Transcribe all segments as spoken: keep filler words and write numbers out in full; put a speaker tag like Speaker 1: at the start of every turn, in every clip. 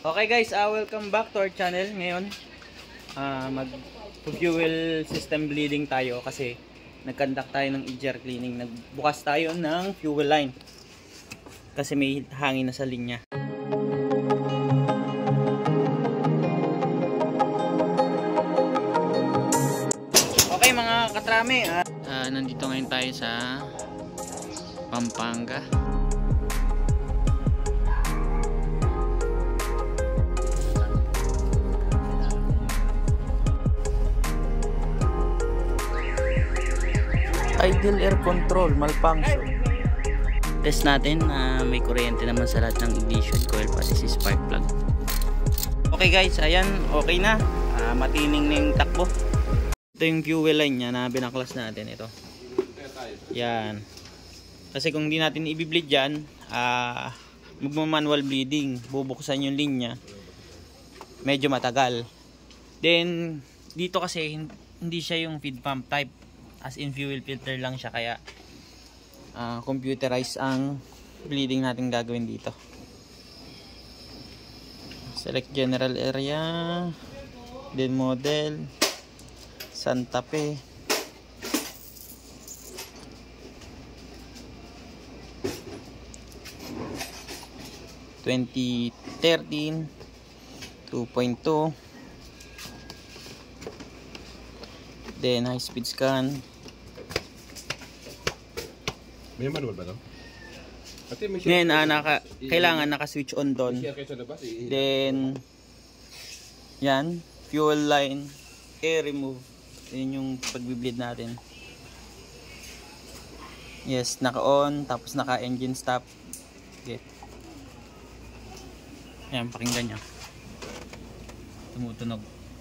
Speaker 1: Okay guys, uh, welcome back to our channel. Ngayon uh, mag fuel system bleeding tayo kasi nag-conduct tayo ng E G R cleaning. Nagbukas tayo ng fuel line kasi may hangin na sa linya. Okay mga katrame, uh, uh, nandito ngayon tayo sa Pampanga. Idle air control malfunction. Test natin na uh, may kuryente naman sa lahat ng ignition coil pati si spark plug. Okay guys, ayan, okay na. Uh, matining na yung takbo. Ito yung fuel line nya na binaklas natin. Ito. Yan. Kasi kung hindi natin i-bleed yan, uh, magmamanual bleeding. Bubuksan yung linya. Medyo matagal. Then, dito kasi hindi siya yung feed pump type. As in fuel filter lang siya, kaya uh, computerized ang bleeding natin gagawin dito. Select general area, then model Santa Fe, twenty thirteen two point two, then high speed scan.
Speaker 2: May manual ba no?
Speaker 1: Ngayon, ah, naka, kailangan naka-switch on doon. Then, yan, fuel line, air remove. Yan yung pag-bleed natin. Yes, naka-on, tapos naka-engine stop. Okay. Yan, pakinggan nyo. Tumutunog.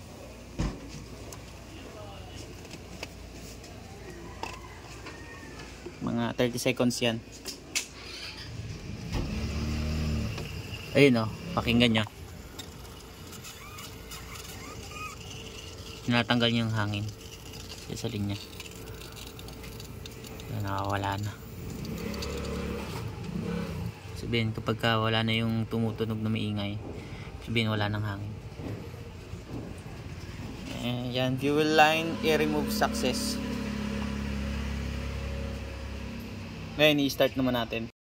Speaker 1: Mga thirty seconds yan. Ayun o, pakinggan nyo. Natanggal niyo yung hangin sa linya. Nakawala na. Sabihin kapag wala na yung tumutunog na maingay, sabihin wala nang hangin. Eh, yan, fuel line air remove success. Ngayon, i-start naman natin.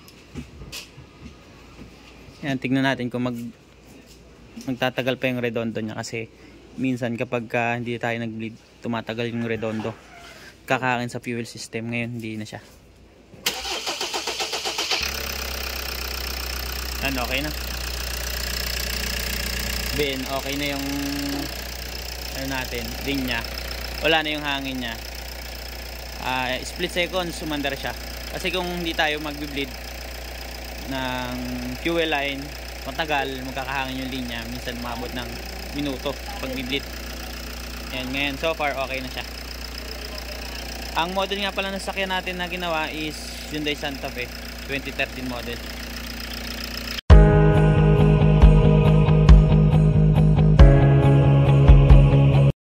Speaker 1: Yan, tignan natin kung mag magtatagal pa yung redondo niya kasi minsan kapag uh, hindi tayo nag-bleed, tumatagal yung redondo. Kakaakin sa fuel system. Ngayon, hindi na siya. Yan, okay na. Ben, okay na yung ano natin, linya. Wala na yung hangin niya. Uh, split seconds, sumandar siya. Kasi kung hindi tayo magbi-bleed ng fuel line, matagal, magkakahangin yung linya. Minsan umabot ng minuto pag bi-bleed. Yan, ngayon, so far, okay na siya. Ang model nga pala ng sakyan natin na ginawa is Hyundai Santa Fe, twenty thirteen model.